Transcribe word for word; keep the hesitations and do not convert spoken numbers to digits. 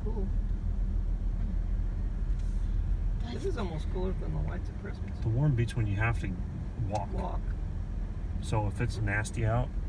cool. This is almost cooler than the lights at Christmas. The warm beach when you have to walk. Walk. So if it's nasty out,